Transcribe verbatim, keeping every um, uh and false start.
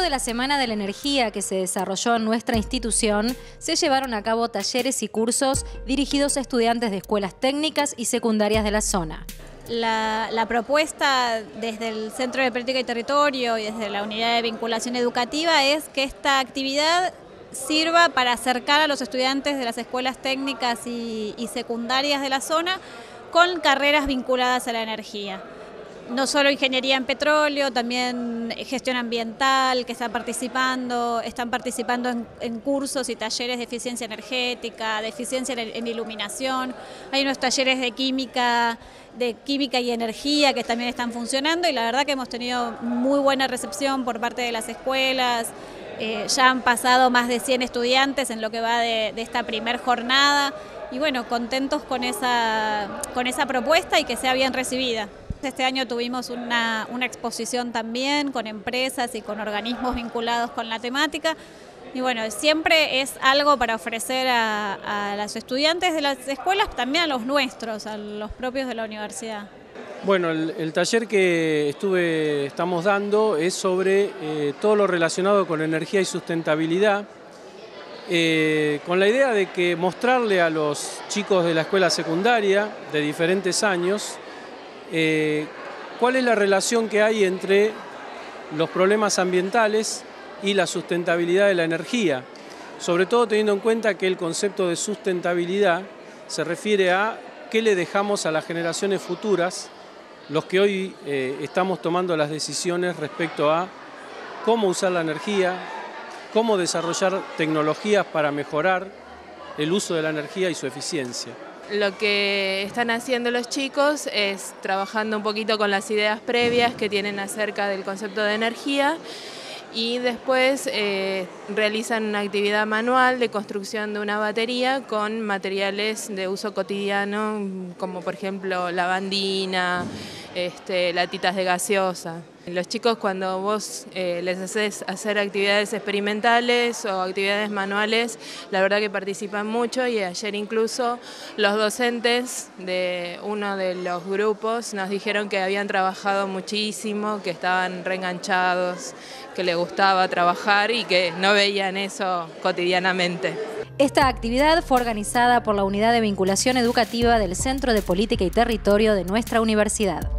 de la Semana de la Energía que se desarrolló en nuestra institución, se llevaron a cabo talleres y cursos dirigidos a estudiantes de escuelas técnicas y secundarias de la zona. La, la propuesta desde el Centro de Política y Territorio y desde la Unidad de Vinculación Educativa es que esta actividad sirva para acercar a los estudiantes de las escuelas técnicas y, y secundarias de la zona con carreras vinculadas a la energía. No solo ingeniería en petróleo, también gestión ambiental, que están participando, están participando en, en cursos y talleres de eficiencia energética, de eficiencia en, en iluminación. Hay unos talleres de química, de química y energía que también están funcionando y la verdad que hemos tenido muy buena recepción por parte de las escuelas. Eh, ya han pasado más de cien estudiantes en lo que va de, de esta primer jornada y bueno, contentos con esa, con esa propuesta y que sea bien recibida. Este año tuvimos una, una exposición también con empresas y con organismos vinculados con la temática y bueno, siempre es algo para ofrecer a, a los estudiantes de las escuelas, también a los nuestros, a los propios de la universidad. Bueno, el, el taller que estuve, estamos dando es sobre eh, todo lo relacionado con energía y sustentabilidad, eh, con la idea de que mostrarle a los chicos de la escuela secundaria de diferentes años Eh, cuál es la relación que hay entre los problemas ambientales y la sustentabilidad de la energía, sobre todo teniendo en cuenta que el concepto de sustentabilidad se refiere a qué le dejamos a las generaciones futuras, los que hoy eh, estamos tomando las decisiones respecto a cómo usar la energía, cómo desarrollar tecnologías para mejorar el uso de la energía y su eficiencia. Lo que están haciendo los chicos es trabajando un poquito con las ideas previas que tienen acerca del concepto de energía y después eh, realizan una actividad manual de construcción de una batería con materiales de uso cotidiano como por ejemplo lavandina, este, latitas de gaseosa. Los chicos cuando vos eh, les haces hacer actividades experimentales o actividades manuales, la verdad que participan mucho y ayer incluso los docentes de uno de los grupos nos dijeron que habían trabajado muchísimo, que estaban reenganchados, que les gustaba trabajar y que no veían eso cotidianamente. Esta actividad fue organizada por la Unidad de Vinculación Educativa del Centro de Política y Territorio de nuestra universidad.